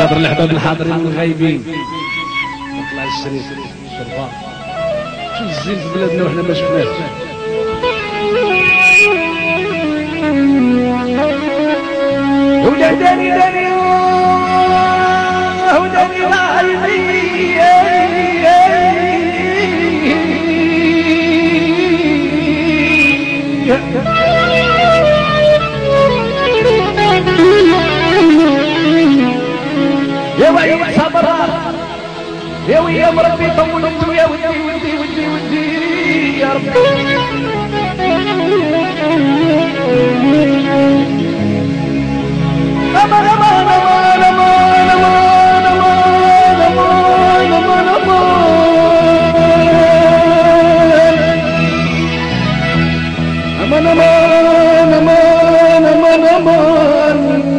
خاطر الأحباب الحاضرين والغايبين نطلع الشريف شربان شو الزين في بلادنا وحنا ما شفناش وداني داني وداني غايبين يا ويلي صبر يا ويلي يا ربي طولت يا ودي ودي ودي ودي يا ربي امان امان امان امان امان امان امان امان امان امان امان امان امان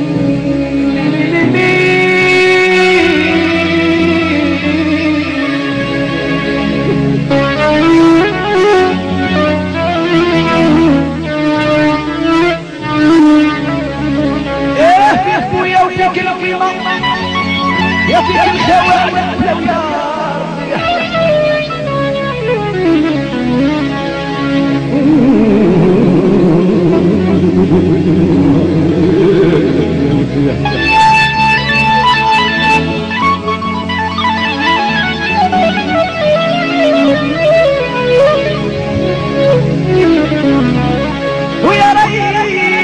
يا فيك الشوارع ويا ريت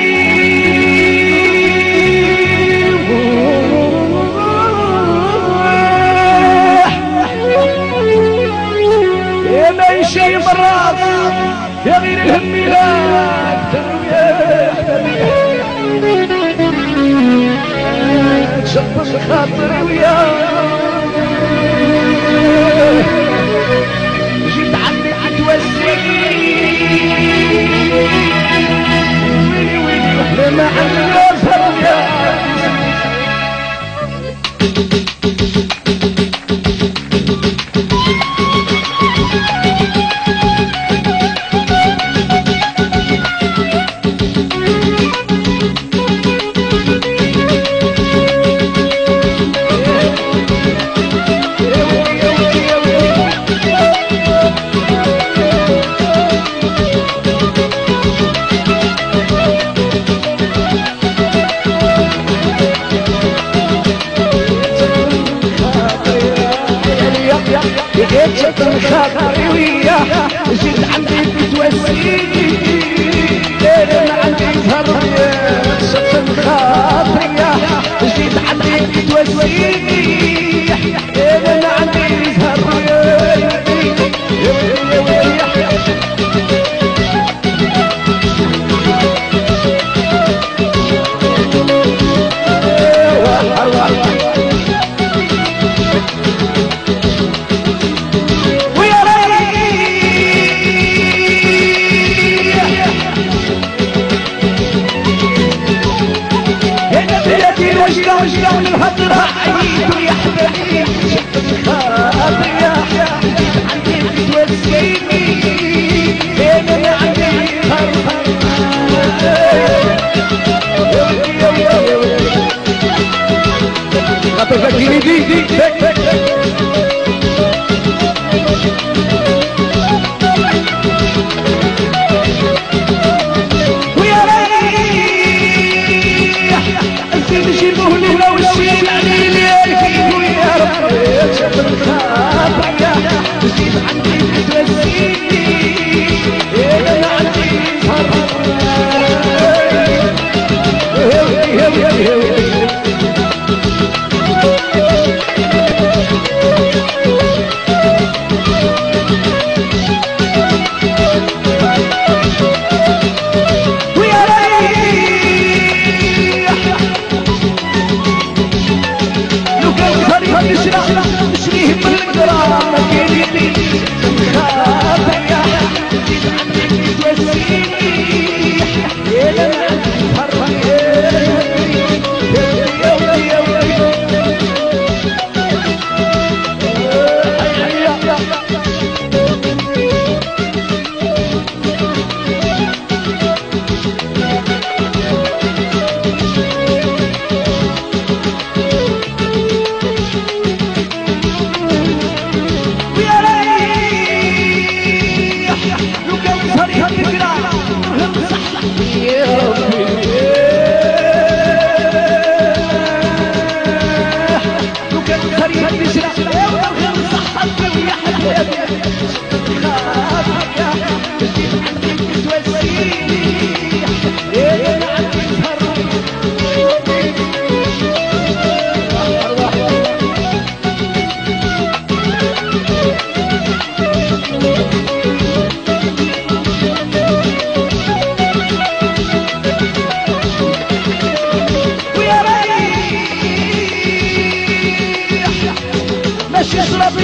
شي مرات يا غير الهم لا شط الخاطر ويا جيت عندك توسيني ويلي ويلي واحنا ما عندنا زهر شط الخاطر وياه جيت عندي بتوسيني انا عندي زهر شط الخاطر وياه جيت عندي بتوسيني انا عندي زهر وشلون الهضرة عيد يا حبيبي شفت الخاطر يا جيت عندي بتوسيني انا عندي خرخر خاطر فاكريني دي ويا ريت نجيبوه لنا والشيل عليه كيف يا رب شاف الخاطر جيت عندي بتوسيني انا عندي نشريه بالقرار ما كاين خاطر جيت عندي بتوسيني انا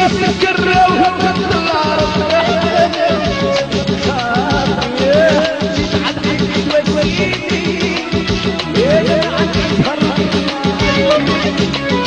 Yeah.